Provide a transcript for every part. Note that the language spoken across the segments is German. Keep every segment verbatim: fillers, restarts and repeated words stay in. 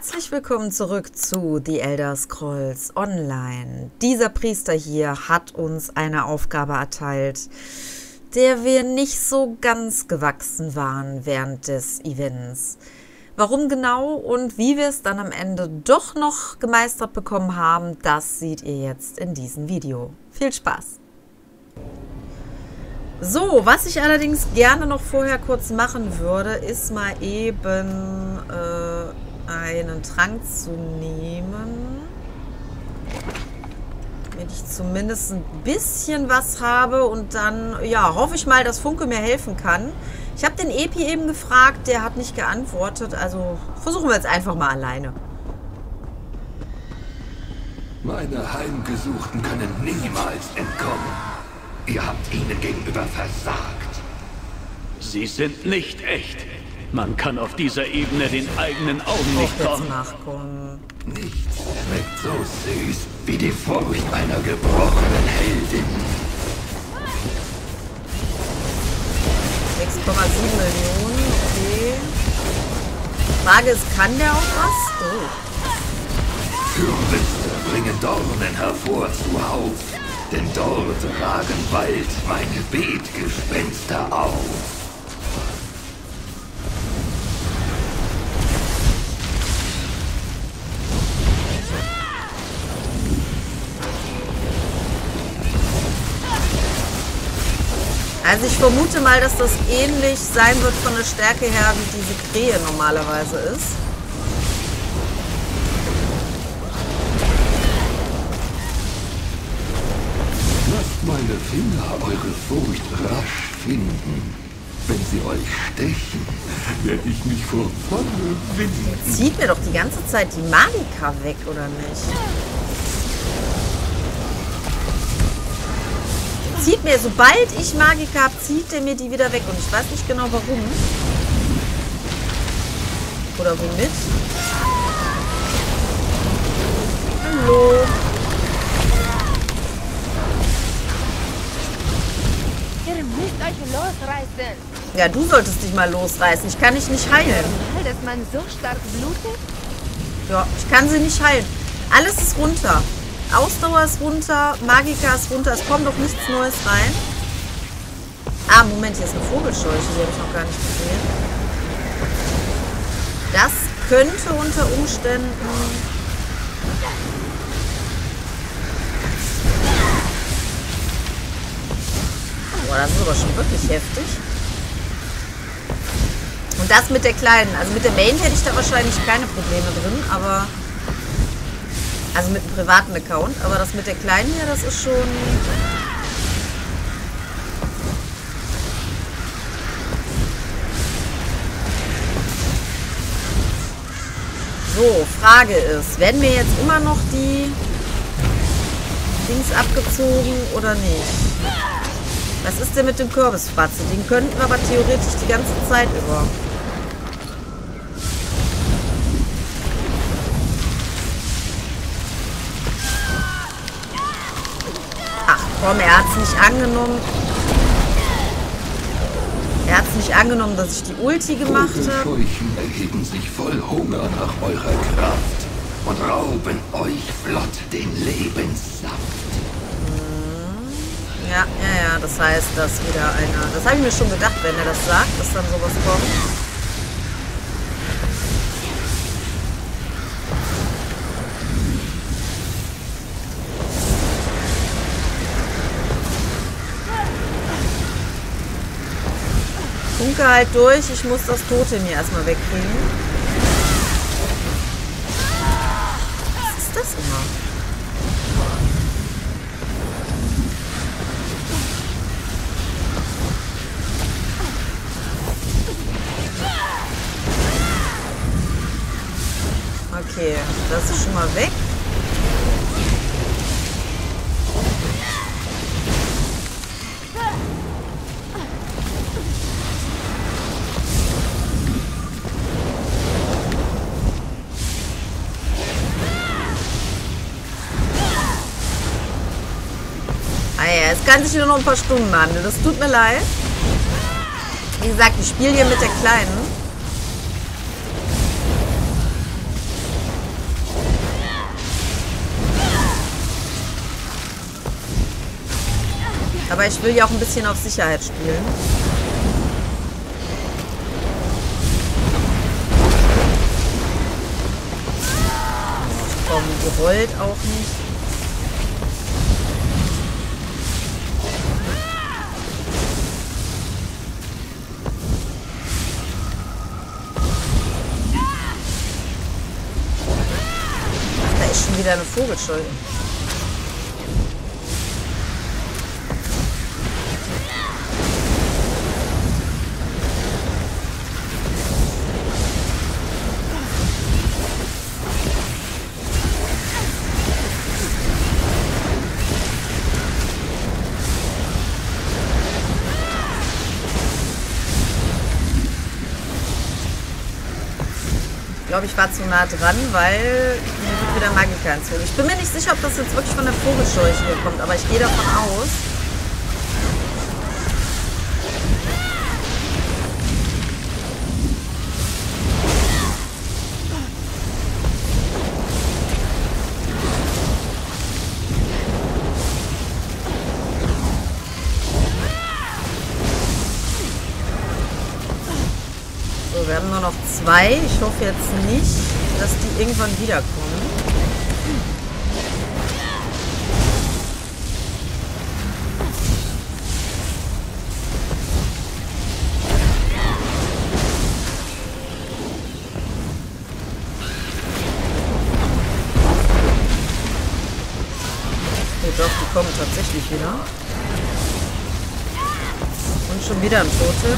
Herzlich willkommen zurück zu The Elder Scrolls Online. Dieser Priester hier hat uns eine Aufgabe erteilt, der wir nicht so ganz gewachsen waren während des Events. Warum genau und wie wir es dann am Ende doch noch gemeistert bekommen haben, das seht ihr jetzt in diesem Video. Viel Spaß! So, was ich allerdings gerne noch vorher kurz machen würde, ist mal eben äh, einen Trank zu nehmen. Damit ich zumindest ein bisschen was habe und dann, ja, hoffe ich mal, dass Funke mir helfen kann. Ich habe den Epi eben gefragt, der hat nicht geantwortet, also versuchen wir jetzt einfach mal alleine. Meine Heimgesuchten können niemals entkommen. Ihr habt ihnen gegenüber versagt. Sie sind nicht echt. Man kann auf dieser Ebene den eigenen Augen nicht trauen. Nachkommen. Nichts schmeckt so süß wie die Furcht einer gebrochenen Heldin. sechs Komma sieben Millionen, okay. Frage ist, kann der auch was? Oh. Kürbisse bringen Dornen hervor zuhauf, denn dort ragen bald meine Beetgespenster auf. Also ich vermute mal, dass das ähnlich sein wird von der Stärke her, wie diese Krähe normalerweise ist. Lasst meine Finger eure Furcht rasch finden. Wenn sie euch stechen, werde ich mich vor Wonne winden. Zieht mir doch die ganze Zeit die Magika weg, oder nicht? Zieht mir, sobald ich Magika habe, zieht er mir die wieder weg. Und ich weiß nicht genau warum. Oder womit. Hallo. Ihr müsst euch losreißen. Ja, du solltest dich mal losreißen. Ich kann dich nicht heilen. Weil das man so stark blutet? Ja, ich kann sie nicht heilen. Alles ist runter. Ausdauer ist runter, Magika ist runter, es kommt doch nichts Neues rein. Ah, Moment, hier ist eine Vogelscheuche, die habe ich noch gar nicht gesehen. Das könnte unter Umständen... Boah, das ist aber schon wirklich heftig. Und das mit der kleinen, also mit der Main hätte ich da wahrscheinlich keine Probleme drin, aber... Also mit einem privaten Account, aber das mit der Kleinen hier, das ist schon... So, Frage ist, werden mir jetzt immer noch die Dings abgezogen oder nicht? Was ist denn mit dem Kürbisfratze? Den könnten wir aber theoretisch die ganze Zeit über. Komm, er hat es nicht angenommen. Er hat es nicht angenommen, dass ich die Ulti gemacht habe. Vogelscheuchen erheben sich voll Hunger nach eurer Kraft und rauben euch flott den Lebenssaft. Hm. Ja, ja, ja, das heißt, dass wieder einer... Das habe ich mir schon gedacht, wenn er das sagt, dass dann sowas kommt. Funke halt durch, ich muss das Totem hier erstmal wegkriegen. Was ist das immer? Okay, das ist schon mal weg. Es kann sich nur noch ein paar Stunden handeln. Das tut mir leid. Wie gesagt, ich spiele hier mit der Kleinen. Aber ich will ja auch ein bisschen auf Sicherheit spielen. Komm, ihr wollt auch nicht. Da ist schon wieder eine Vogelscheu. Ich glaube, ich war zu nah dran, weil mir wird wieder Magika entzogen. Ich bin mir nicht sicher, ob das jetzt wirklich von der Vogelscheuche hier kommt, aber ich gehe davon aus. Wir haben nur noch zwei. Ich hoffe jetzt nicht, dass die irgendwann wiederkommen. Oh doch, die kommen tatsächlich wieder. Und schon wieder ein Totem.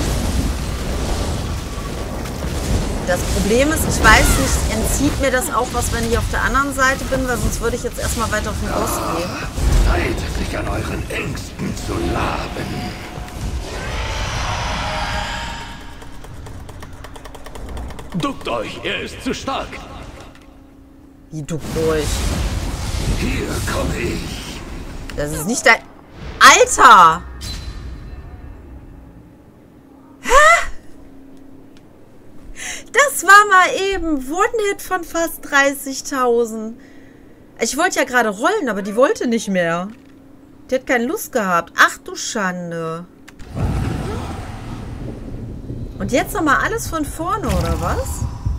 Das Problem ist, ich weiß nicht, entzieht mir das auch was, wenn ich auf der anderen Seite bin, weil sonst würde ich jetzt erstmal weiter auf den Boss gehen. Zeit, sich an euren Ängsten zu laben. Duckt euch, er ist zu stark. Wie duckt euch? Hier komme ich. Das ist nicht dein... Alter! Das war mal eben One-Hit von fast dreißigtausend. Ich wollte ja gerade rollen, aber die wollte nicht mehr. Die hat keine Lust gehabt. Ach du Schande. Und jetzt nochmal alles von vorne, oder was?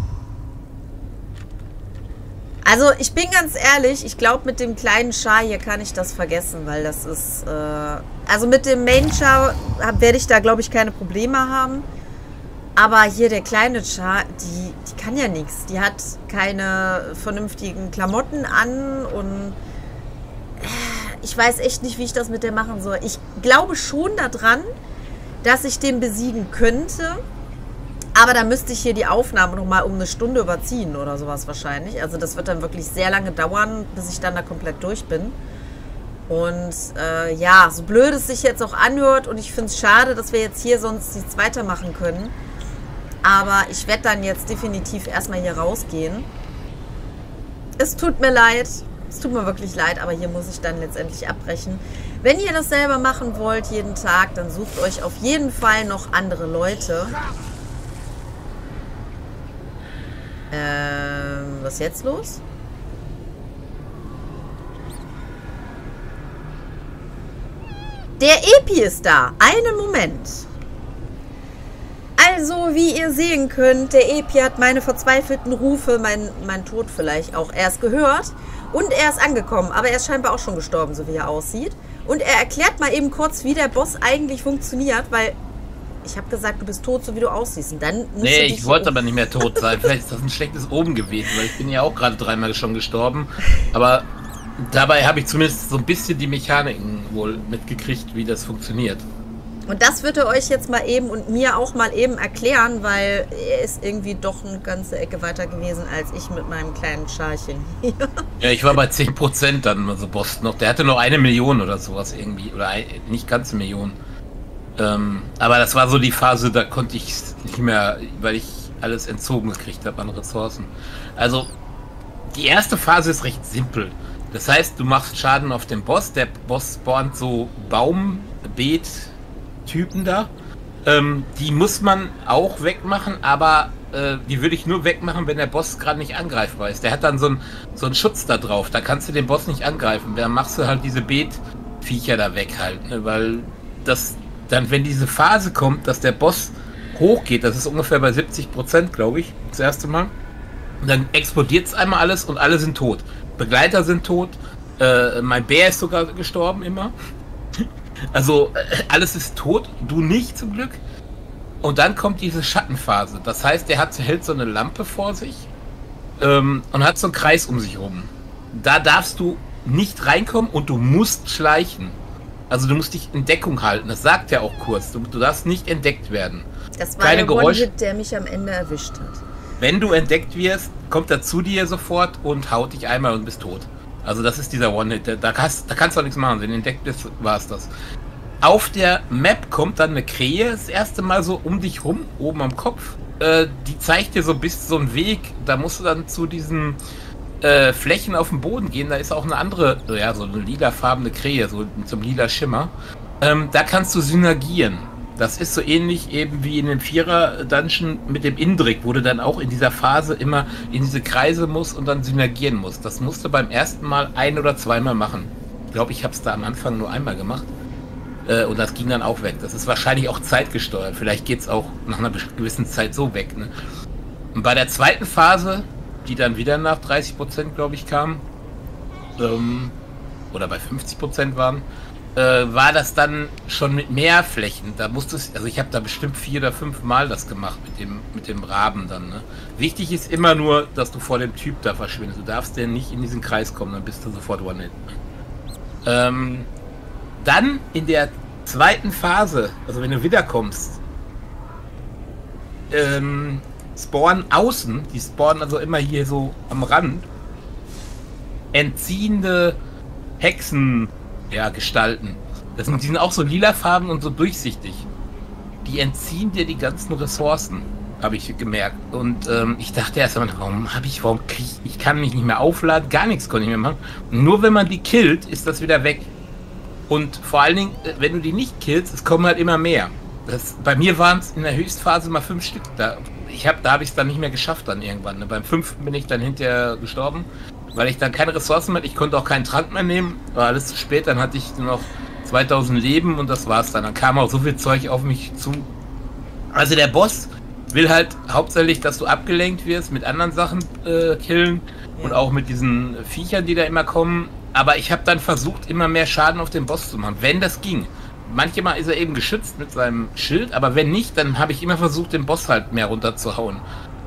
Also, ich bin ganz ehrlich, ich glaube, mit dem kleinen Char hier kann ich das vergessen, weil das ist... Äh also mit dem Main Char werde ich da, glaube ich, keine Probleme haben. Aber hier der kleine Char, die, die kann ja nichts. Die hat keine vernünftigen Klamotten an und ich weiß echt nicht, wie ich das mit der machen soll. Ich glaube schon daran, dass ich den besiegen könnte. Aber da müsste ich hier die Aufnahme nochmal um eine Stunde überziehen oder sowas wahrscheinlich. Also das wird dann wirklich sehr lange dauern, bis ich dann da komplett durch bin. Und äh, ja, so blöd es sich jetzt auch anhört und ich finde es schade, dass wir jetzt hier sonst nichts weitermachen können. Aber ich werde dann jetzt definitiv erstmal hier rausgehen. Es tut mir leid. Es tut mir wirklich leid, aber hier muss ich dann letztendlich abbrechen. Wenn ihr das selber machen wollt, jeden Tag, dann sucht euch auf jeden Fall noch andere Leute. Ähm, was ist jetzt los? Der Epi ist da. Einen Moment. Also, wie ihr sehen könnt, der Epi hat meine verzweifelten Rufe, mein, mein Tod vielleicht auch erst gehört. Und er ist angekommen, aber er ist scheinbar auch schon gestorben, so wie er aussieht. Und er erklärt mal eben kurz, wie der Boss eigentlich funktioniert, weil ich habe gesagt, du bist tot, so wie du aussiehst. Und dann nee, ich wollte aber nicht mehr tot sein. Vielleicht ist das ein schlechtes Omen gewesen, weil ich bin ja auch gerade dreimal schon gestorben. Aber dabei habe ich zumindest so ein bisschen die Mechaniken wohl mitgekriegt, wie das funktioniert. Und das wird er euch jetzt mal eben und mir auch mal eben erklären, weil er ist irgendwie doch eine ganze Ecke weiter gewesen als ich mit meinem kleinen Scharchen hier. Ja, ich war bei zehn Prozent dann, also Boss noch. Der hatte noch eine Million oder sowas irgendwie. Oder ein, nicht ganz eine Million. Ähm, aber das war so die Phase, da konnte ich nicht mehr, weil ich alles entzogen gekriegt habe an Ressourcen. Also, die erste Phase ist recht simpel. Das heißt, du machst Schaden auf den Boss. Der Boss spawnt so Baumbeet Typen da. Ähm, die muss man auch wegmachen, aber äh, die würde ich nur wegmachen, wenn der Boss gerade nicht angreifbar ist. Der hat dann so einen so einen Schutz da drauf. Da kannst du den Boss nicht angreifen. Da machst du halt diese Beet Viecher da weghalten, ne? Weil das dann, wenn diese Phase kommt, dass der Boss hochgeht, das ist ungefähr bei siebzig Prozent, glaube ich, das erste Mal, und dann explodiert es einmal alles und alle sind tot. Begleiter sind tot, äh, mein Bär ist sogar gestorben immer. Also äh, alles ist tot, du nicht zum Glück. Und dann kommt diese Schattenphase. Das heißt, der hat, hält so eine Lampe vor sich ähm, und hat so einen Kreis um sich rum. Da darfst du nicht reinkommen und du musst schleichen. Also du musst dich in Deckung halten. Das sagt er auch kurz. Du, du darfst nicht entdeckt werden. Das war Keine der Geräusche. One-Hit, der mich am Ende erwischt hat. Wenn du entdeckt wirst, kommt er zu dir sofort und haut dich einmal und bist tot. Also das ist dieser One-Hit. Da, da, kannst, da kannst du auch nichts machen. Wenn du entdeckt bist, war es das. Auf der Map kommt dann eine Krähe das erste Mal so um dich rum, oben am Kopf. Äh, die zeigt dir so bis so einen Weg. Da musst du dann zu diesen äh, Flächen auf dem Boden gehen. Da ist auch eine andere, ja, so eine lilafarbene Krähe, so mit so einem lila Schimmer. Ähm, da kannst du synergieren. Das ist so ähnlich eben wie in dem Vierer-Dungeon mit dem Indrik, wo du dann auch in dieser Phase immer in diese Kreise musst und dann synergieren musst. Das musst du beim ersten Mal ein- oder zweimal machen. Ich glaube, ich habe es da am Anfang nur einmal gemacht. Äh, und das ging dann auch weg. Das ist wahrscheinlich auch zeitgesteuert. Vielleicht geht es auch nach einer gewissen Zeit so weg. Ne? Und bei der zweiten Phase, die dann wieder nach dreißig Prozent, glaube ich, kam, ähm, oder bei fünfzig Prozent waren, äh, war das dann schon mit mehr Flächen. Da musstest, also ich habe da bestimmt vier oder fünf Mal das gemacht mit dem, mit dem Raben dann. Ne? Wichtig ist immer nur, dass du vor dem Typ da verschwindest. Du darfst denn nicht in diesen Kreis kommen, dann bist du sofort One-Hit. Ähm, dann in der zweiten Phase, also wenn du wiederkommst, ähm, spawnen außen, die spawnen also immer hier so am Rand, entziehende Hexen, ja, Gestalten. Das sind, die sind auch so lilafarben und so durchsichtig. Die entziehen dir die ganzen Ressourcen, habe ich gemerkt. Und ähm, ich dachte erst einmal, warum habe ich, warum krieg ich, ich kann mich nicht mehr aufladen, gar nichts konnte ich mehr machen. Und nur wenn man die killt, ist das wieder weg. Und vor allen Dingen, wenn du die nicht killst, es kommen halt immer mehr. Das, bei mir waren es in der Höchstphase mal fünf Stück. Da, ich hab, da habe ich es dann nicht mehr geschafft dann irgendwann. Ne? Beim fünften bin ich dann hinterher gestorben, weil ich dann keine Ressourcen mehr hatte. Ich konnte auch keinen Trank mehr nehmen. War alles zu spät. Dann hatte ich nur noch zweitausend Leben und das war's dann. Dann kam auch so viel Zeug auf mich zu. Also der Boss will halt hauptsächlich, dass du abgelenkt wirst, mit anderen Sachen äh, killen und auch mit diesen Viechern, die da immer kommen. Aber ich habe dann versucht, immer mehr Schaden auf den Boss zu machen, wenn das ging. Manchmal ist er eben geschützt mit seinem Schild, aber wenn nicht, dann habe ich immer versucht, den Boss halt mehr runterzuhauen.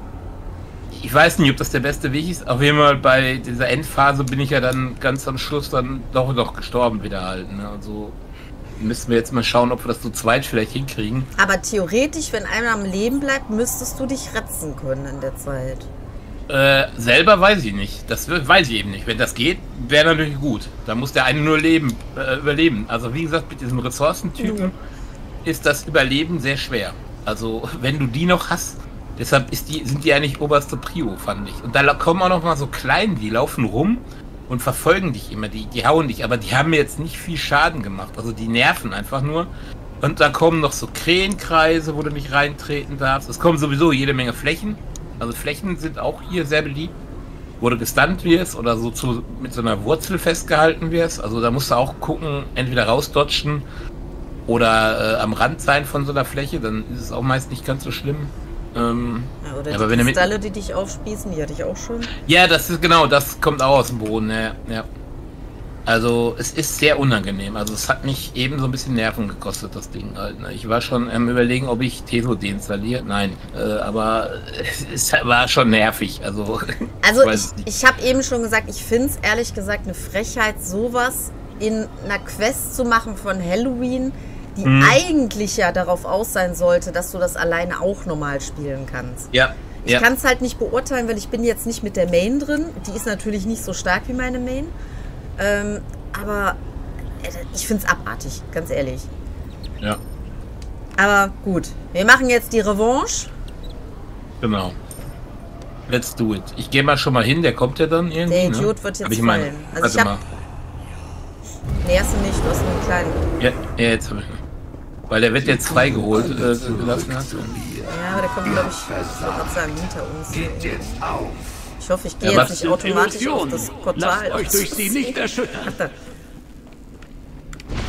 Ich weiß nicht, ob das der beste Weg ist. Auf jeden Fall bei dieser Endphase bin ich ja dann ganz am Schluss dann doch noch gestorben wieder halt. Ne? Also müssen wir jetzt mal schauen, ob wir das zu zweit vielleicht hinkriegen. Aber theoretisch, wenn einer am Leben bleibt, müsstest du dich retzen können in der Zeit. Äh, selber weiß ich nicht. Das weiß ich eben nicht. Wenn das geht, wäre natürlich gut. Da muss der eine nur leben, äh, überleben. Also wie gesagt, mit diesem Ressourcentypen mhm. ist das Überleben sehr schwer. Also wenn du die noch hast, deshalb ist die, sind die eigentlich oberste Prio, fand ich. Und da kommen auch noch mal so kleine, die laufen rum und verfolgen dich immer. Die, die hauen dich, aber die haben mir jetzt nicht viel Schaden gemacht. Also die nerven einfach nur. Und da kommen noch so Krähenkreise, wo du nicht reintreten darfst. Es kommen sowieso jede Menge Flächen. Also Flächen sind auch hier sehr beliebt, wo du gestunt wirst oder so zu, mit so einer Wurzel festgehalten wirst. Also da musst du auch gucken, entweder rausdodgen oder äh, am Rand sein von so einer Fläche, dann ist es auch meist nicht ganz so schlimm. Ähm, ja, oder aber die wenn Kristalle, mit... die dich aufspießen, die hatte ich auch schon. Ja, das ist genau, das kommt auch aus dem Boden, ja, ja. Also es ist sehr unangenehm. Also es hat mich eben so ein bisschen Nerven gekostet, das Ding halt. Ne? Ich war schon am Überlegen, ob ich Teso deinstalliere. Nein, äh, aber es war schon nervig. Also, also ich, ich habe eben schon gesagt, ich finde es ehrlich gesagt eine Frechheit, sowas in einer Quest zu machen von Halloween, die hm. eigentlich ja darauf aus sein sollte, dass du das alleine auch normal spielen kannst. Ja. Ich ja. kann es halt nicht beurteilen, weil ich bin jetzt nicht mit der Main drin. Die ist natürlich nicht so stark wie meine Main. Ähm, aber ich finde es abartig, ganz ehrlich. Ja. Aber gut, wir machen jetzt die Revanche. Genau. Let's do it. Ich gehe mal schon mal hin, der kommt ja dann irgendwie. Der Idiot ne? wird jetzt hab ich fallen. Meine, also warte ich hab... mal. Nee, hast du nicht, du hast nur einen kleinen. Ja, ja jetzt habe ich. Weil der wird jetzt freigeholt äh, gelassen hat. Ja, aber der kommt, glaube ich, ich würde gerade sagen, hinter uns. Geht jetzt auf. Ich hoffe, ich gehe Ja, jetzt nicht automatisch Illusion. auf das Portal. Lasst euch durch sie nicht erschüttern. Ach, da.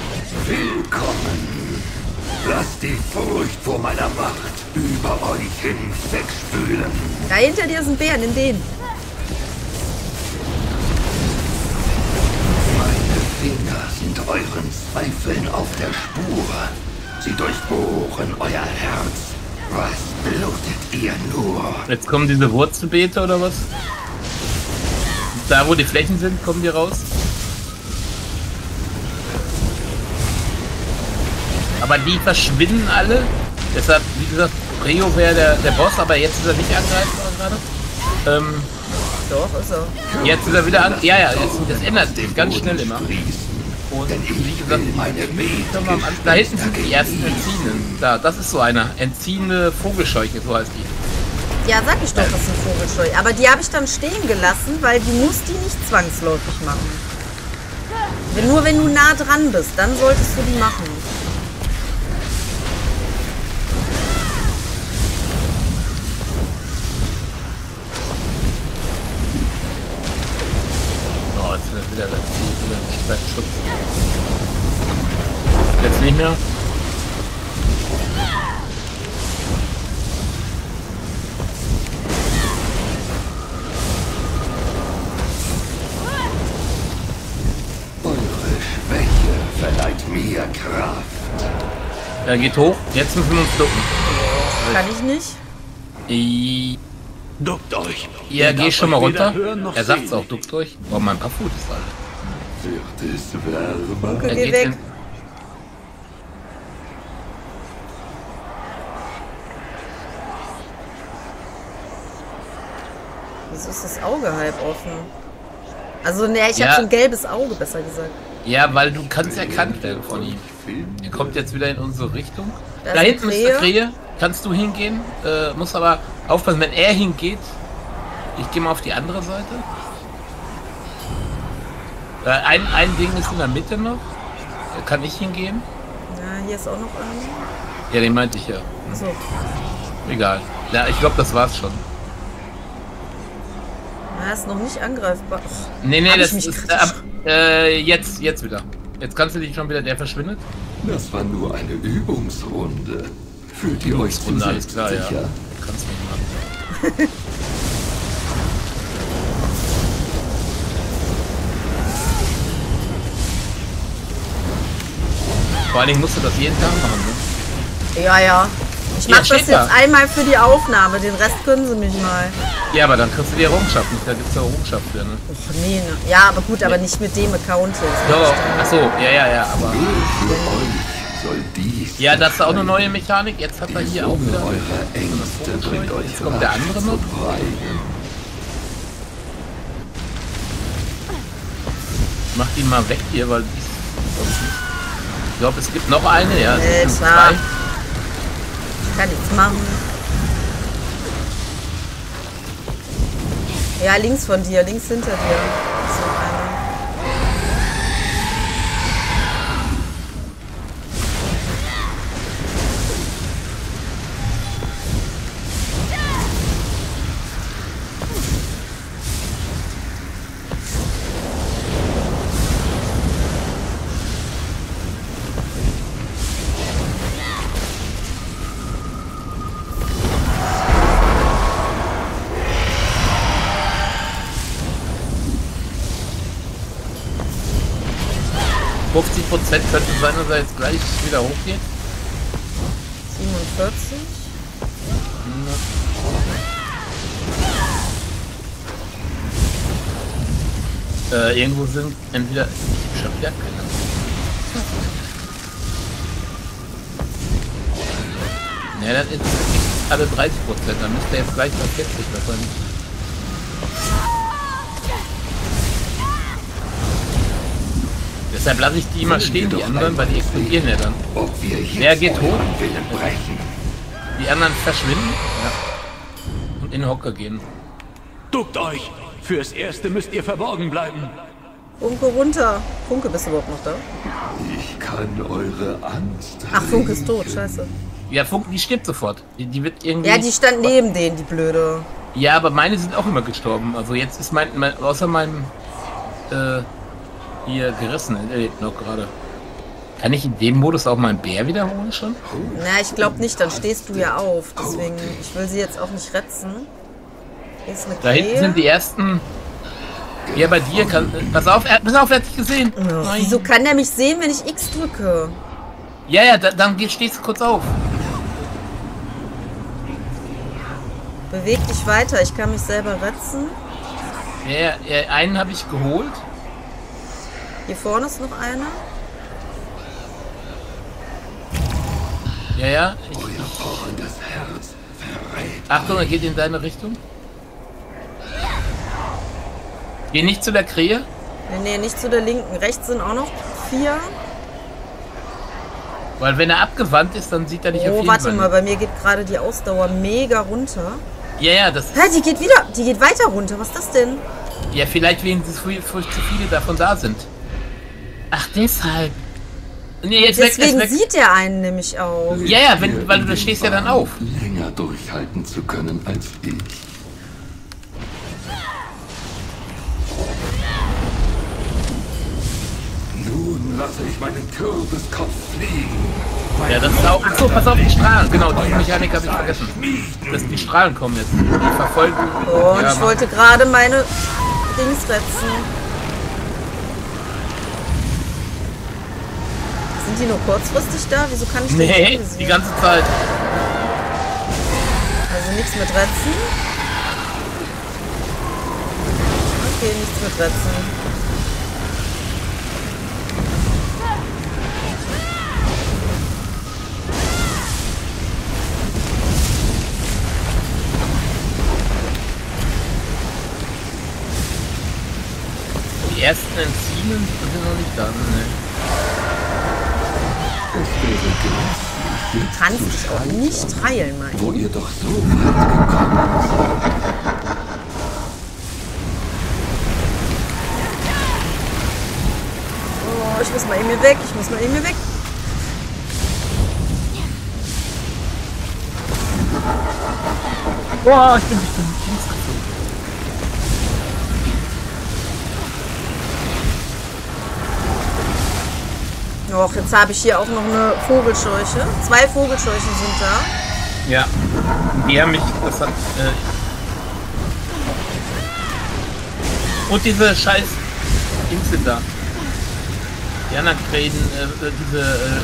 Willkommen. Lasst die Furcht vor meiner Macht über euch hinwegspülen. Da hinter dir ist ein Bär, nimm den. Meine Finger sind euren Zweifeln auf der Spur. Sie durchbohren euer Herz. Was blutet ihr nur? Jetzt kommen diese Wurzelbeete oder was? Da wo die Flächen sind, kommen die raus. Aber die verschwinden alle. Deshalb, wie gesagt, Rio wäre der, der Boss, aber jetzt ist er nicht angreifbar gerade. Ähm, Doch, ist er. jetzt ist er wieder an. Ja, ja, jetzt, das ändert sich ganz schnell immer. Und Denn wie ich gesagt, will meine am An- da hinten sind die ersten Entziehenden. Da, das ist so einer. Entziehende Vogelscheuche, so heißt die. Ja, sag ich doch, das ist ein Vogelscheuche. Aber die habe ich dann stehen gelassen, weil die muss die nicht zwangsläufig machen. Wenn, nur wenn du nah dran bist, dann solltest du die machen. Oh, jetzt wird wieder der Schutz. Jetzt nicht mehr. Eure Schwäche verleiht mir Kraft. Er geht hoch. Jetzt müssen wir uns ducken. Kann ich nicht? I Duckt euch. ja, Er geh darf schon mal euch weder runter. hören noch Er sagt es sehen. auch, duckt euch. Oh, mein Parfum ist alle. Wird es wärmer? Okay, Er geh geht weg. in, Wieso ist das Auge halb offen? Also, ne, ich Ja. habe so ein gelbes Auge, besser gesagt. ja, weil du kannst erkannt werden von ihm. Er kommt jetzt wieder in unsere Richtung. Da Da, ist hinten eine ist eine Krähe. Krähe. Kannst du hingehen? Äh, muss aber aufpassen, wenn er hingeht. Ich gehe mal auf die andere Seite. Äh, ein, ein Ding ist in der Mitte noch. Da kann ich hingehen. Ja, hier ist auch noch einer. Ja, den meinte ich ja. So. Egal. Ja, ich glaube, das war's schon. Er ist noch nicht angreifbar. Nee, nee, Hab ich das mich ist kritisch- ab, äh, jetzt, jetzt wieder. Jetzt kannst du dich schon wieder, der verschwindet. Das war nur eine Übungsrunde. Fühlt ihr euch zu Runde, alles klar, ja. sicher? Kannst du nicht machen. Vor allen Dingen musst du das jeden Tag machen, ne? Ja, ja. Ich Ja, mach das steht jetzt da. einmal für die Aufnahme. Den Rest können sie mich mal. Ja, aber dann kriegst du die Errungenschaft nicht. Da gibt's ja Errungenschaft für, ne? Och, nee, ne. Ja, aber gut, aber nicht mit dem Account jetzt. So, achso, ja, ja, ja, aber. Nur für euch soll dies Ja, das ist auch eine neue Mechanik. Jetzt hat er Die hier auch Summe wieder. eurer Ängste bringt euch Jetzt kommt der andere noch. zum Weinen. Macht ihn mal weg hier, weil die ist. Ich glaube, es gibt noch eine, ja. Es gibt Alter. zwei. Ich kann nichts machen. Ja, links von dir, links hinter dir. Ist noch einer. fünfzig Prozent könnte sein, dass er jetzt gleich wieder hochgeht. siebenundvierzig. Äh, irgendwo sind entweder. Ich hab wieder keine. Ne, dann ist es alle dreißig Prozent. Dann müsste er jetzt gleich bei vierzig wahrscheinlich. Deshalb lasse ich die immer stehen, die anderen, weil die explodieren ja dann. Ob wir jetzt Wer geht euren hoch? Willen brechen. Die anderen verschwinden. Ja. Und in den Hocker gehen. Duckt euch. Fürs Erste müsst ihr verborgen bleiben. Funke runter. Funke, bist du überhaupt noch da? Ich kann eure Angst. Ach, Funke ist tot, riechen. scheiße. Ja, Funk, die stirbt sofort. Die, die wird irgendwie. Ja, die stand neben denen, die Blöde. Ja, aber meine sind auch immer gestorben. Also jetzt ist mein, mein außer meinem äh, hier gerissen, er lebt noch gerade. Kann ich in dem Modus auch meinen Bär wiederholen schon? Na, ich glaube nicht, dann stehst du ja auf. Deswegen, ich will sie jetzt auch nicht retzen. Hier ist eine Da hinten Krähe. sind die ersten. Ja, bei dir kann. Pass auf, er, pass auf, er hat dich gesehen. Oh, Nein. wieso kann der mich sehen, wenn ich X drücke? Ja, ja, da, dann geh- stehst du kurz auf. Beweg dich weiter, ich kann mich selber retzen. Ja, ja, einen habe ich geholt. Hier vorne ist noch einer. Ja, ja. Ich, Euer pochendes Herz verrät. Achtung, er geht in deine Richtung. Geh nicht zu der Krähe. Nee, nee, nicht zu der linken. Rechts sind auch noch vier. Weil wenn er abgewandt ist, dann sieht er dich auf Oh, jeden warte Fall. mal, bei mir geht gerade die Ausdauer mega runter. Ja, ja, das. Hä, die geht wieder, die geht weiter runter. Was ist das denn? Ja, vielleicht wegen des zu viele davon da sind. Ach, deshalb. Nee, jetzt weg, Deswegen jetzt weg. sieht der einen nämlich auch. Ja, ja, wenn, weil du da stehst ja dann auf. Länger durchhalten zu können als ich. Nun lasse ich meinen Kürbiskopf fliegen. Ja, das ist auch. Achso, pass auf die Strahlen. Genau, die Mechanik habe ich vergessen. Dass die Strahlen kommen jetzt. Die verfolgen. Oh, und ja, ich mach- wollte gerade meine Dings retzen. Sind die nur kurzfristig da? Wieso kann ich die Nee, nicht sehen? die ganze Zeit. Also nichts mit Retzen. Okay, nichts mit Retzen. Die ersten Enzymen sind noch nicht da. Ne? Es wäre grässlich, Du jetzt kannst zu dich auch scheitern, nicht heilen, mein. wo ihr doch so weit gekommen seid. Oh, ich muss mal eben hier weg. Ich muss mal eben hier weg. Boah, ich bin bestimmt links gezogen. Och, jetzt habe ich hier auch noch eine Vogelscheuche. Zwei Vogelscheuchen sind da. Ja. Die haben mich. Das hat. Äh Und diese scheiß Insel da. Die anderen Krähen, äh, äh, diese. Äh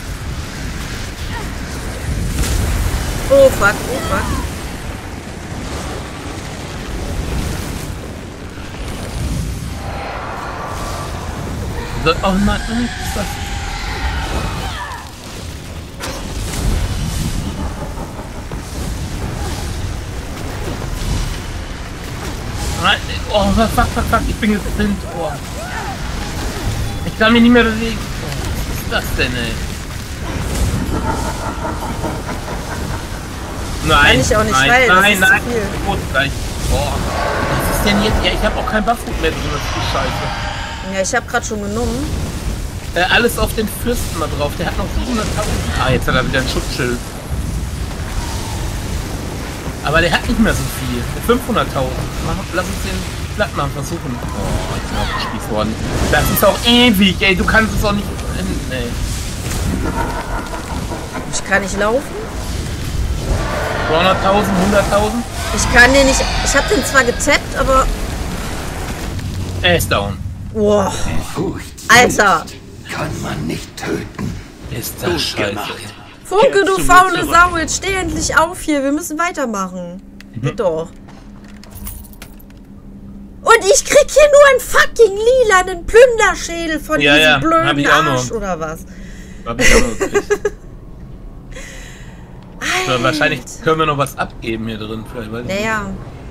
Oh fuck, oh fuck. so, oh Mann, nein, was ist das? Nein, oh, fuck, fuck, fuck, ich bin gespinnt. Oh. Ich kann mich nicht mehr bewegen. Oh, was ist das denn, ey? Nein, Kann ich auch nicht nein, heilen, das nein, ist zu nein, viel. Gut, gleich. Boah, was ist denn jetzt? Ja, ich habe auch kein Buffgut mehr drin, das ist die Scheiße. Ja, ich habe gerade schon genommen. Äh, alles auf den Fürsten mal drauf, der hat noch siebenhunderttausend. Ah, jetzt hat er wieder ein Schutzschild. Aber der hat nicht mehr so viel. fünfhunderttausend. Lass uns den platt machen, versuchen. Oh, ich bin auch gespießt worden. Das ist auch ewig, ey. Du kannst es auch nicht. Nee. Ich kann nicht laufen. zweihunderttausend, hunderttausend. Ich kann den nicht. Ich habe den zwar getappt, aber. Er ist down. Boah. Furcht Alter. selbst kann man nicht töten. Ist das Gut scheiße. gemacht. Funke, Kehrt du zu mir faule zurück. Sau, jetzt steh endlich auf hier. Wir müssen weitermachen. Mhm. Geht doch. Und ich krieg hier nur einen fucking lilanen Plünderschädel von Ja, diesem ja, hab blöden ich auch noch. Arsch oder was? Hab ich auch noch gekriegt. So, Alter. wahrscheinlich können wir noch was abgeben hier drin. Vielleicht, weiß ich nicht. Naja.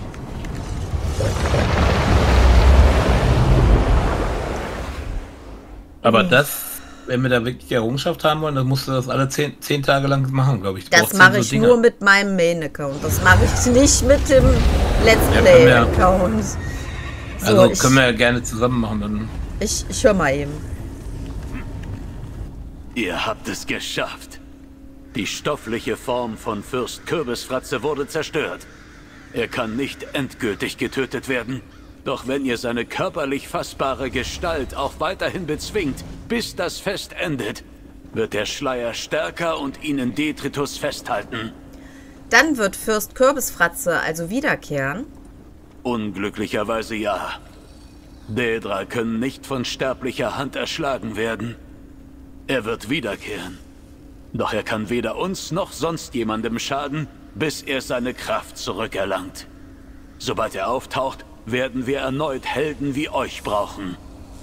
Aber Mhm. das, wenn wir da wirklich die Errungenschaft haben wollen, dann musst du das alle zehn, zehn Tage lang machen, glaube ich. Du Das brauchst mache zehn ich so Dinger. nur mit meinem Main-Account. Das mache ich nicht mit dem Let's Ja, können wir- Play-Account. So, Also ich, können wir ja gerne zusammen machen. Dann. ich, ich höre mal eben. Ihr habt es geschafft. Die stoffliche Form von Fürst Kürbisfratze wurde zerstört. Er kann nicht endgültig getötet werden. Doch wenn ihr seine körperlich fassbare Gestalt auch weiterhin bezwingt, bis das Fest endet, wird der Schleier stärker und ihn in Detritus festhalten. Dann wird Fürst Kürbisfratze also wiederkehren? Unglücklicherweise ja. Daedra können nicht von sterblicher Hand erschlagen werden. Er wird wiederkehren. Doch er kann weder uns noch sonst jemandem schaden, bis er seine Kraft zurückerlangt. Sobald er auftaucht, werden wir erneut Helden wie euch brauchen.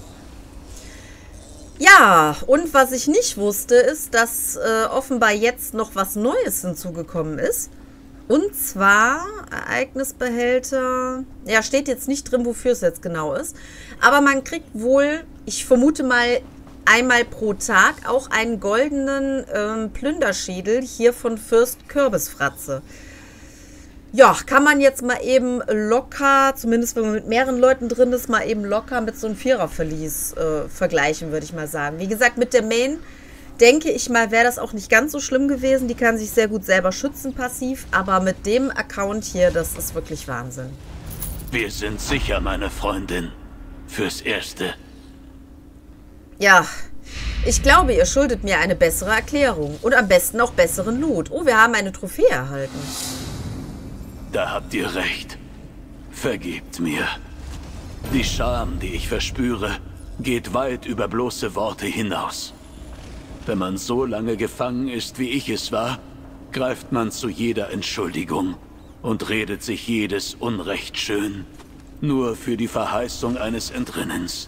Ja, und was ich nicht wusste, ist, dass äh, offenbar jetzt noch was Neues hinzugekommen ist. Und zwar Ereignisbehälter. Ja, steht jetzt nicht drin, wofür es jetzt genau ist. Aber man kriegt wohl, ich vermute mal, einmal pro Tag auch einen goldenen ähm, Plünderschädel hier von Fürst Kürbisfratze. Ja, kann man jetzt mal eben locker, zumindest wenn man mit mehreren Leuten drin ist, mal eben locker mit so einem Vierer-Verlies äh, vergleichen, würde ich mal sagen. Wie gesagt, mit der Main, denke ich mal, wäre das auch nicht ganz so schlimm gewesen. Die kann sich sehr gut selber schützen, passiv. Aber mit dem Account hier, das ist wirklich Wahnsinn. Wir sind sicher, meine Freundin. Fürs Erste. Ja, ich glaube, ihr schuldet mir eine bessere Erklärung. Und am besten auch besseren Loot. Oh, wir haben eine Trophäe erhalten. Da habt ihr recht. Vergebt mir. Die Scham, die ich verspüre, geht weit über bloße Worte hinaus. Wenn man so lange gefangen ist, wie ich es war, greift man zu jeder Entschuldigung und redet sich jedes Unrecht schön, nur für die Verheißung eines Entrinnens.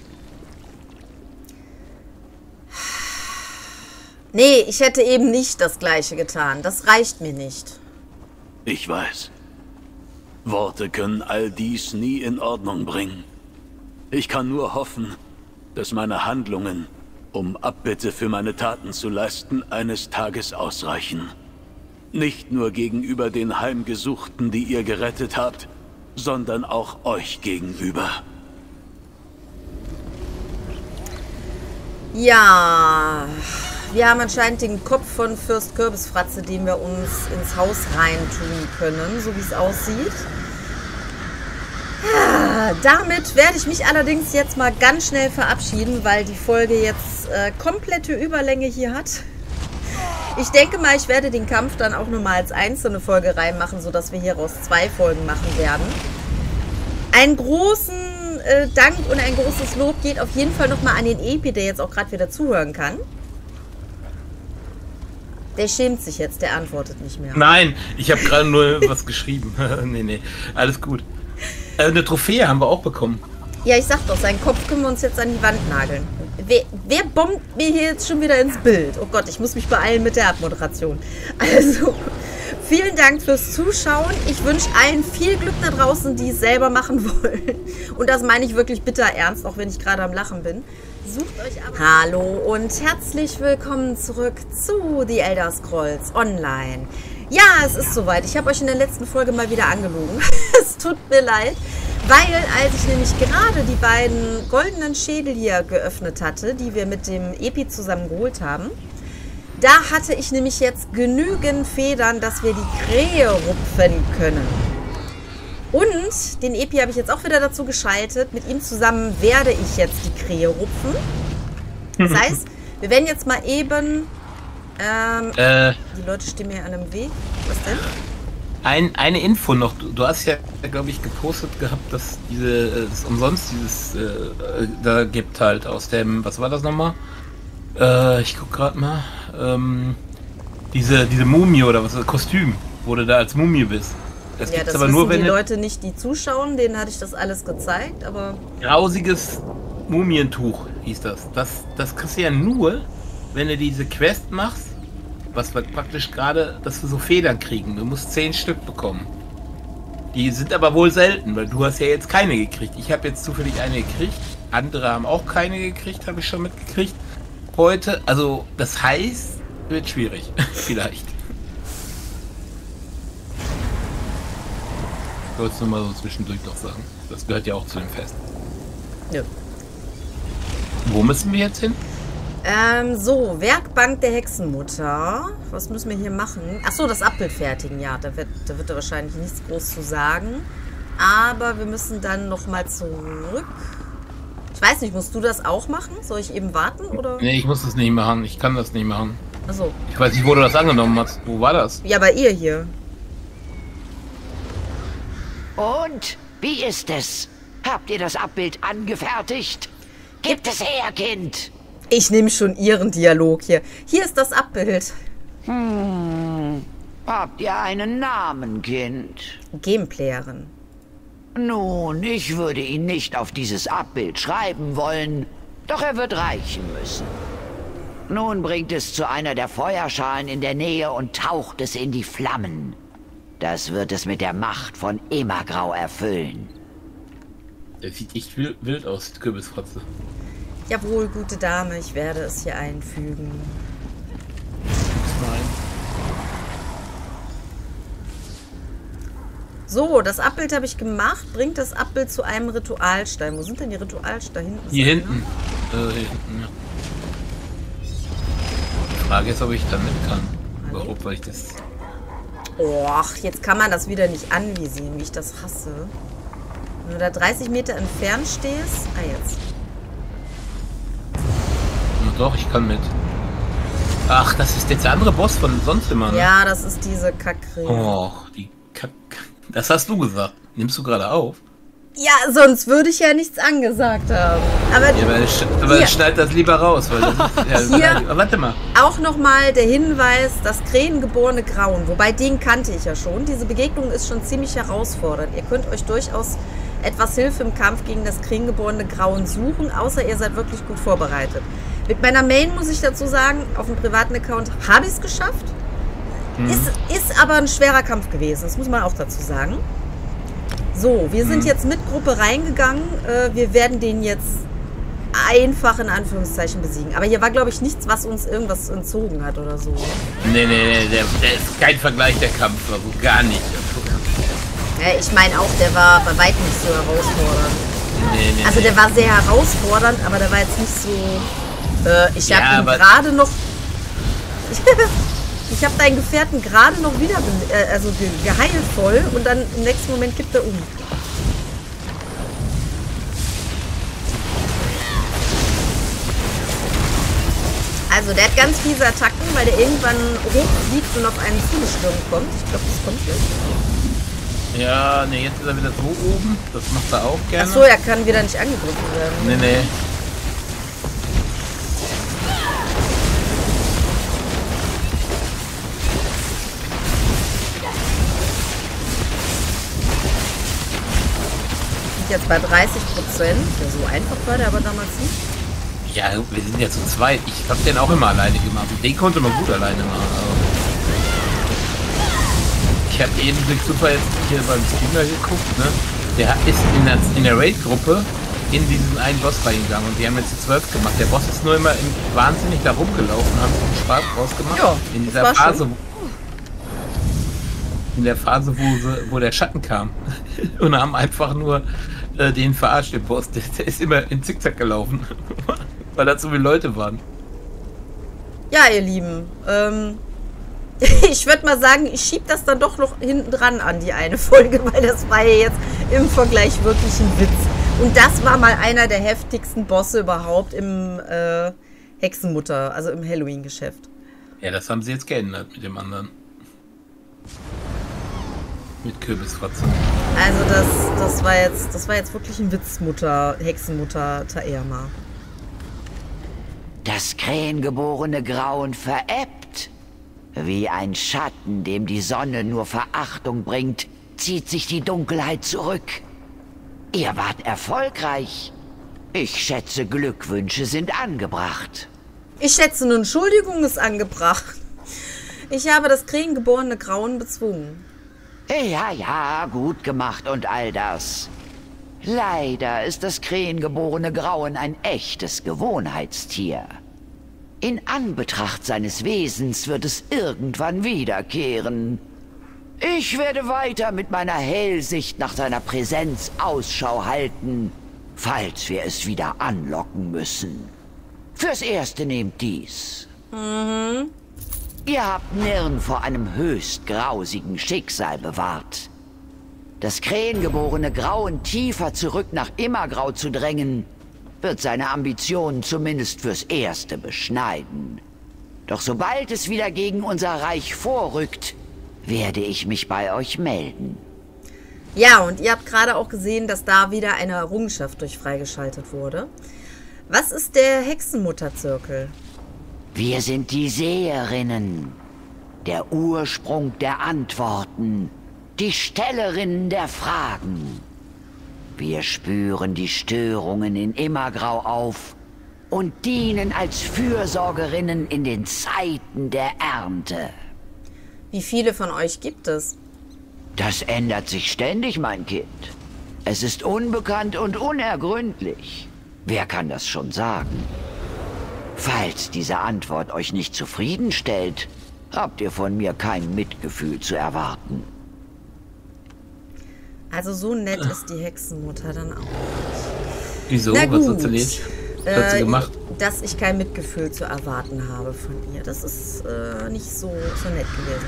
Nee, ich hätte eben nicht das Gleiche getan. Das reicht mir nicht. Ich weiß. Worte können all dies nie in Ordnung bringen. Ich kann nur hoffen, dass meine Handlungen, um Abbitte für meine Taten zu leisten, eines Tages ausreichen. Nicht nur gegenüber den Heimgesuchten, die ihr gerettet habt, sondern auch euch gegenüber. Ja, wir haben anscheinend den Kopf von Fürst Kürbisfratze, den wir uns ins Haus reintun können, so wie es aussieht. Ja, damit werde ich mich allerdings jetzt mal ganz schnell verabschieden, weil die Folge jetzt äh, komplette Überlänge hier hat. Ich denke mal, ich werde den Kampf dann auch nochmal als einzelne Folge reinmachen, sodass wir hieraus zwei Folgen machen werden. Einen großen äh, Dank und ein großes Lob geht auf jeden Fall nochmal an den Epi, der jetzt auch gerade wieder zuhören kann. Der schämt sich jetzt, der antwortet nicht mehr. Nein, ich habe gerade nur was geschrieben. nee, nee, alles gut. Äh, eine Trophäe haben wir auch bekommen. Ja, ich sag doch, seinen Kopf können wir uns jetzt an die Wand nageln. Wer, wer bombt mir hier jetzt schon wieder ins Bild? Oh Gott, ich muss mich beeilen mit der Abmoderation. Also, vielen Dank fürs Zuschauen. Ich wünsche allen viel Glück da draußen, die es selber machen wollen. Und das meine ich wirklich bitter ernst, auch wenn ich gerade am Lachen bin. Sucht euch aber... Hallo und herzlich willkommen zurück zu The Elder Scrolls Online. Ja, es ist soweit. Ich habe euch in der letzten Folge mal wieder angelogen. Es tut mir leid, weil als ich nämlich gerade die beiden goldenen Schädel hier geöffnet hatte, die wir mit dem Epi zusammen geholt haben, da hatte ich nämlich jetzt genügend Federn, dass wir die Krähe rupfen können. Und den Epi habe ich jetzt auch wieder dazu geschaltet. Mit ihm zusammen werde ich jetzt die Krähe rupfen. Das heißt, wir werden jetzt mal eben... Ähm, äh, die Leute stehen mir an einem Weg. Was denn? Ein, eine Info noch. Du, du hast ja, glaube ich, gepostet gehabt, dass diese das umsonst dieses äh, da gibt halt aus dem, was war das nochmal? Äh, ich guck gerade mal. Ähm, diese, diese Mumie oder was, Kostüm, wo du da als Mumie bist. Das ja, gibt's das aber nur, wenn die Leute nicht, die zuschauen, denen hatte ich das alles gezeigt, aber... Grausiges Mumientuch hieß das. Das, das kriegst du ja nur, wenn du diese Quest machst, was wir praktisch gerade, dass wir so Federn kriegen. Du musst zehn Stück bekommen. Die sind aber wohl selten, weil du hast ja jetzt keine gekriegt. Ich habe jetzt zufällig eine gekriegt. Andere haben auch keine gekriegt, habe ich schon mitgekriegt. Heute, also das heißt, wird schwierig. Vielleicht. Ich wollte es nur mal so zwischendurch noch sagen. Das gehört ja auch zu dem Fest. Ja. Wo müssen wir jetzt hin? Ähm, so, Werkbank der Hexenmutter. Was müssen wir hier machen? Achso, das Abbild fertigen, ja. Da wird, da wird er wahrscheinlich nichts groß zu sagen. Aber wir müssen dann nochmal zurück. Ich weiß nicht, musst du das auch machen? Soll ich eben warten, oder? Nee, ich muss das nicht machen. Ich kann das nicht machen. Achso. Ich weiß nicht, wo du das angenommen hast. Wo war das? Ja, bei ihr hier. Und? Wie ist es? Habt ihr das Abbild angefertigt? Gib es her, Kind! Ich nehme schon ihren Dialog hier. Hier ist das Abbild. Hm. Habt ihr einen Namen, Kind? Gameplayerin. Nun, ich würde ihn nicht auf dieses Abbild schreiben wollen, doch er wird reichen müssen. Nun bringt es zu einer der Feuerschalen in der Nähe und taucht es in die Flammen. Das wird es mit der Macht von Immergrau erfüllen. Der sieht echt wild, wild aus, die Kürbisfratze. Jawohl, gute Dame, ich werde es hier einfügen. So, das Abbild habe ich gemacht. Bringt das Abbild zu einem Ritualstein. Wo sind denn die Ritualsteine? Hinten? Hier hinten. Äh, hier hinten, ja. Die Frage ist, ob ich da mit kann. Überhaupt, weil ich das... Och, jetzt kann man das wieder nicht anvisieren, wie ich das hasse. Wenn du da dreißig Meter entfernt stehst... Ah, jetzt. Na doch, ich kann mit. Ach, das ist jetzt der andere Boss von sonst immer, ne? Ja, das ist diese Kackkrähe. Oh, die Kack... Das hast du gesagt. Nimmst du gerade auf? Ja, sonst würde ich ja nichts angesagt haben. Aber, Ja, aber, sch aber schneid das lieber raus, weil das ist, ja, Hier. ja, warte mal. auch nochmal der Hinweis, das krähengeborene Grauen. Wobei, den kannte ich ja schon. Diese Begegnung ist schon ziemlich herausfordernd. Ihr könnt euch durchaus etwas Hilfe im Kampf gegen das krähengeborene Grauen suchen, außer ihr seid wirklich gut vorbereitet. Mit meiner Main, muss ich dazu sagen, auf dem privaten Account habe ich es geschafft. Mhm. Ist, ist aber ein schwerer Kampf gewesen, das muss man auch dazu sagen. So, wir sind Mhm. jetzt mit Gruppe reingegangen. Äh, wir werden den jetzt einfach in Anführungszeichen besiegen. Aber hier war, glaube ich, nichts, was uns irgendwas entzogen hat oder so. Nee, nee, nee, der, der ist kein Vergleich, der Kampf, also gar nicht. Ja, ich meine auch, der war bei weitem nicht so herausfordernd. Nee, nee, Also nee. der war sehr herausfordernd, aber der war jetzt nicht so... Äh, ich Ja, habe ihn aber- gerade noch... ich habe deinen Gefährten gerade noch wieder äh, also ge geheilt voll und dann im nächsten Moment kippt er um. Also der hat ganz fiese Attacken, weil der irgendwann hochfliegt und auf einen zugestürmt kommt. Ich glaube, das kommt jetzt. Ja, nee, jetzt ist er wieder so oben. Das macht er auch gerne. Achso, er kann wieder nicht angegriffen werden. Nee, nee. Sind jetzt bei dreißig Prozent. Ja, so einfach war der aber damals nicht. Ja, wir sind ja zu zweit. Ich hab den auch immer alleine gemacht. Und den konnte man gut alleine machen. Aber ich habe eben durch Super jetzt hier beim Streamer geguckt, ne? Der ist in der, in der Raid-Gruppe in diesen einen Boss reingegangen und die haben jetzt die zwölf gemacht. Der Boss ist nur immer im, wahnsinnig da rumgelaufen, haben so Spaß rausgemacht. Ja, in das dieser war Phase, schon. wo, in der Phase, wo, sie, wo der Schatten kam. Und haben einfach nur äh, den verarscht, den Boss. Der, der ist immer in Zickzack gelaufen, weil da so viele Leute waren. Ja, ihr Lieben, ähm, ich würde mal sagen, ich schieb das dann doch noch hinten dran an die eine Folge, weil das war ja jetzt im Vergleich wirklich ein Witz. Und das war mal einer der heftigsten Bosse überhaupt im äh, Hexenmutter, also im Halloween-Geschäft. Ja, das haben sie jetzt geändert mit dem anderen. Mit Kürbisfratze. Also das, das war jetzt, das war jetzt wirklich ein Witz, Mutter, Hexenmutter Taerma. Das krähengeborene Grauen verebbt. Wie ein Schatten, dem die Sonne nur Verachtung bringt, zieht sich die Dunkelheit zurück. Ihr wart erfolgreich. Ich schätze, Glückwünsche sind angebracht. Ich schätze, eine Entschuldigung ist angebracht. Ich habe das krähengeborene Grauen bezwungen. Ja, ja, gut gemacht und all das. Leider ist das krähengeborene Grauen ein echtes Gewohnheitstier. In Anbetracht seines Wesens wird es irgendwann wiederkehren. Ich werde weiter mit meiner Hellsicht nach seiner Präsenz Ausschau halten, falls wir es wieder anlocken müssen. Fürs Erste nehmt dies. Mhm. Ihr habt Nirn vor einem höchst grausigen Schicksal bewahrt. Das krähengeborene Grauen tiefer zurück nach Immergrau zu drängen, wird seine Ambitionen zumindest fürs Erste beschneiden. Doch sobald es wieder gegen unser Reich vorrückt, werde ich mich bei euch melden. Ja, und ihr habt gerade auch gesehen, dass da wieder eine Errungenschaft durch freigeschaltet wurde. Was ist der Hexenmutterzirkel? Wir sind die Seherinnen, der Ursprung der Antworten, die Stellerinnen der Fragen. Wir spüren die Störungen in Immergrau auf und dienen als Fürsorgerinnen in den Zeiten der Ernte. Wie viele von euch gibt es? Das ändert sich ständig, mein Kind. Es ist unbekannt und unergründlich. Wer kann das schon sagen? Falls diese Antwort euch nicht zufriedenstellt, habt ihr von mir kein Mitgefühl zu erwarten. Also so nett ist die Hexenmutter dann auch nicht. Wieso? Na Was gut. hat sie nicht? Was hat sie Äh, gemacht? Dass ich kein Mitgefühl zu erwarten habe von ihr. Das ist äh, nicht so, so nett gewesen.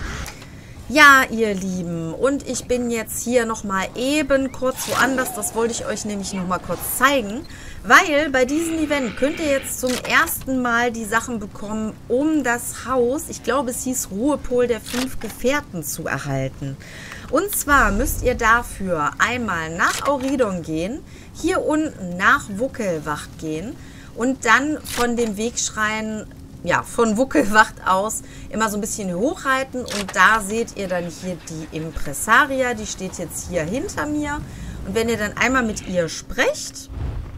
Ja, ihr Lieben, und ich bin jetzt hier nochmal eben kurz woanders. Das wollte ich euch nämlich nochmal kurz zeigen. Weil bei diesem Event könnt ihr jetzt zum ersten Mal die Sachen bekommen, um das Haus, ich glaube es hieß Ruhepol der fünf Gefährten, zu erhalten. Und zwar müsst ihr dafür einmal nach Auridon gehen, hier unten nach Wuckelwacht gehen und dann von dem Wegschrein, ja, von Wuckelwacht aus immer so ein bisschen hochreiten. Und da seht ihr dann hier die Impresaria, die steht jetzt hier hinter mir. Und wenn ihr dann einmal mit ihr sprecht,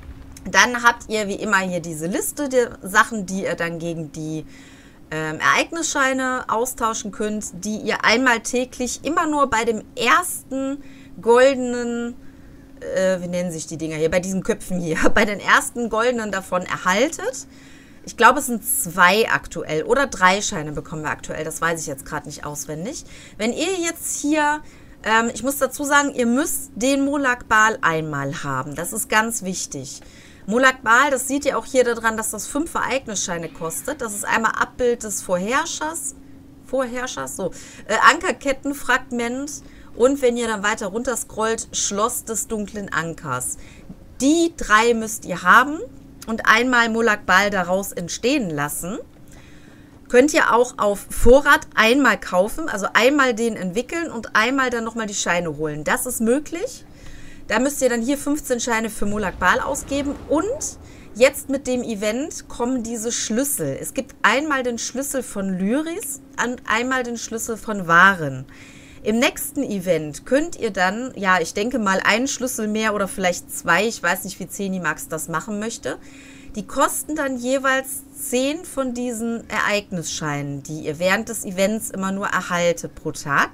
dann habt ihr wie immer hier diese Liste der Sachen, die ihr dann gegen die Ähm, Ereignisscheine austauschen könnt, die ihr einmal täglich immer nur bei dem ersten goldenen, äh, wie nennen sich die Dinger hier, bei diesen Köpfen hier, bei den ersten goldenen davon erhaltet. Ich glaube, es sind zwei aktuell oder drei Scheine bekommen wir aktuell, das weiß ich jetzt gerade nicht auswendig. Wenn ihr jetzt hier, ähm, ich muss dazu sagen, ihr müsst den Molag-Bal einmal haben, das ist ganz wichtig. Molag-Bal, das seht ihr auch hier daran, dass das fünf Ereignisscheine kostet. Das ist einmal Abbild des Vorherrschers, Vorherrschers, so, äh, Ankerkettenfragment und wenn ihr dann weiter runter scrollt, Schloss des dunklen Ankers. Die drei müsst ihr haben und einmal Molag-Bal daraus entstehen lassen. Könnt ihr auch auf Vorrat einmal kaufen, also einmal den entwickeln und einmal dann nochmal die Scheine holen. Das ist möglich. Da müsst ihr dann hier fünfzehn Scheine für Molag-Bal ausgeben und jetzt mit dem Event kommen diese Schlüssel. Es gibt einmal den Schlüssel von Lyris und einmal den Schlüssel von Waren. Im nächsten Event könnt ihr dann, ja, ich denke mal einen Schlüssel mehr oder vielleicht zwei, ich weiß nicht, wie Zenimax das machen möchte. Die kosten dann jeweils zehn von diesen Ereignisscheinen, die ihr während des Events immer nur erhaltet pro Tag.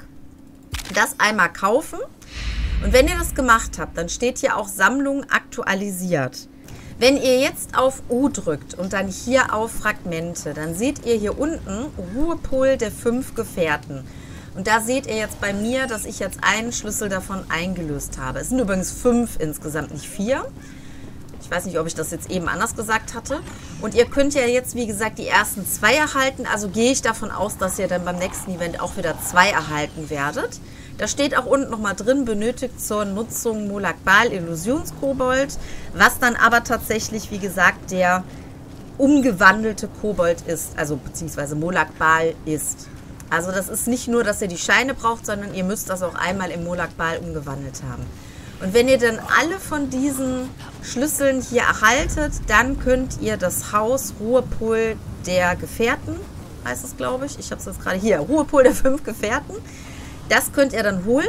Das einmal kaufen. Und wenn ihr das gemacht habt, dann steht hier auch Sammlung aktualisiert. Wenn ihr jetzt auf U drückt und dann hier auf Fragmente, dann seht ihr hier unten Ruhepol der fünf Gefährten. Und da seht ihr jetzt bei mir, dass ich jetzt einen Schlüssel davon eingelöst habe. Es sind übrigens fünf insgesamt, nicht vier. Ich weiß nicht, ob ich das jetzt eben anders gesagt hatte. Und ihr könnt ja jetzt, wie gesagt, die ersten zwei erhalten. Also gehe ich davon aus, dass ihr dann beim nächsten Event auch wieder zwei erhalten werdet. Da steht auch unten nochmal drin, benötigt zur Nutzung Molag-Bal Illusionskobold, was dann aber tatsächlich, wie gesagt, der umgewandelte Kobold ist, also beziehungsweise Molag-Bal ist. Also das ist nicht nur, dass ihr die Scheine braucht, sondern ihr müsst das auch einmal im Molag-Bal umgewandelt haben. Und wenn ihr dann alle von diesen Schlüsseln hier erhaltet, dann könnt ihr das Haus Ruhepol der Gefährten, heißt es glaube ich, ich habe es jetzt gerade hier, Ruhepol der fünf Gefährten, das könnt ihr dann holen.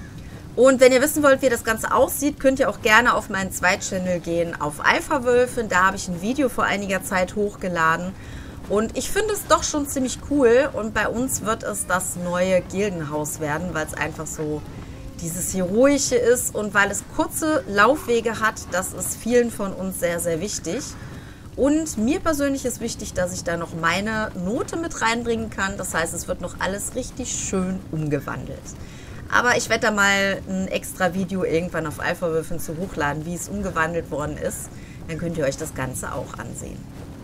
Und wenn ihr wissen wollt, wie das Ganze aussieht, könnt ihr auch gerne auf meinen Zweit-Channel gehen, auf Alpha-Wölfin. Da habe ich ein Video vor einiger Zeit hochgeladen. Und ich finde es doch schon ziemlich cool. Und bei uns wird es das neue Gildenhaus werden, weil es einfach so dieses Heroische ist und weil es kurze Laufwege hat. Das ist vielen von uns sehr, sehr wichtig. Und mir persönlich ist wichtig, dass ich da noch meine Note mit reinbringen kann. Das heißt, es wird noch alles richtig schön umgewandelt. Aber ich werde da mal ein extra Video irgendwann auf Alpha-Wölfin zu hochladen, wie es umgewandelt worden ist. Dann könnt ihr euch das Ganze auch ansehen.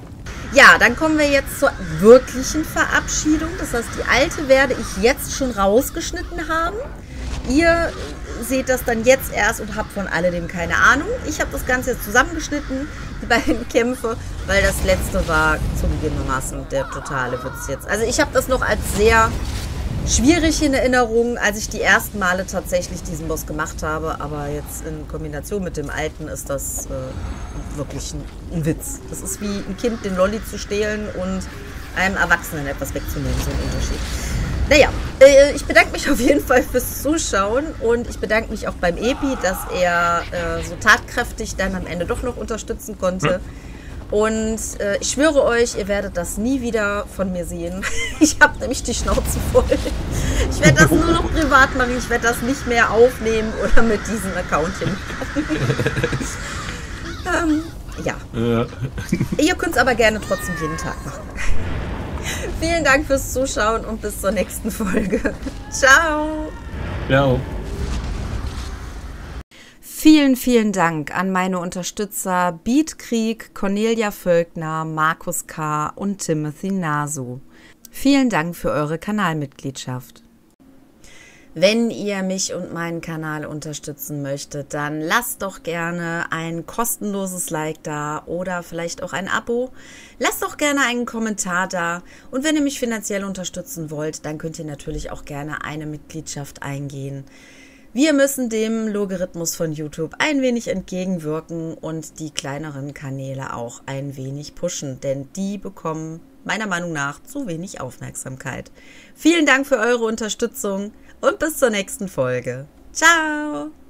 Ja, dann kommen wir jetzt zur wirklichen Verabschiedung. Das heißt, die alte werde ich jetzt schon rausgeschnitten haben. Ihr seht das dann jetzt erst und habt von alledem keine Ahnung. Ich habe das Ganze jetzt zusammengeschnitten, die beiden Kämpfe, weil das letzte war zugegebenermaßen der totale Witz jetzt. Also ich habe das noch als sehr schwierig in Erinnerung, als ich die ersten Male tatsächlich diesen Boss gemacht habe, aber jetzt in Kombination mit dem alten ist das äh, wirklich ein, ein Witz. Das ist wie ein Kind den Lolli zu stehlen und einem Erwachsenen etwas wegzunehmen, so ein Unterschied. Naja, äh, ich bedanke mich auf jeden Fall fürs Zuschauen und ich bedanke mich auch beim Epi, dass er äh, so tatkräftig dann am Ende doch noch unterstützen konnte. Und äh, ich schwöre euch, ihr werdet das nie wieder von mir sehen. Ich habe nämlich die Schnauze voll. Ich werde das nur noch privat machen. Ich werde das nicht mehr aufnehmen oder mit diesem Account hin. ähm, ja. ja. Ihr könnt es aber gerne trotzdem jeden Tag machen. Vielen Dank fürs Zuschauen und bis zur nächsten Folge. Ciao. Ciao. Vielen, vielen Dank an meine Unterstützer Beatkrieg, Cornelia Völkner, Markus K. und Timothy Nasu. Vielen Dank für eure Kanalmitgliedschaft. Wenn ihr mich und meinen Kanal unterstützen möchtet, dann lasst doch gerne ein kostenloses Like da oder vielleicht auch ein Abo. Lasst doch gerne einen Kommentar da und wenn ihr mich finanziell unterstützen wollt, dann könnt ihr natürlich auch gerne eine Mitgliedschaft eingehen. Wir müssen dem Logarithmus von YouTube ein wenig entgegenwirken und die kleineren Kanäle auch ein wenig pushen, denn die bekommen meiner Meinung nach zu wenig Aufmerksamkeit. Vielen Dank für eure Unterstützung und bis zur nächsten Folge. Ciao!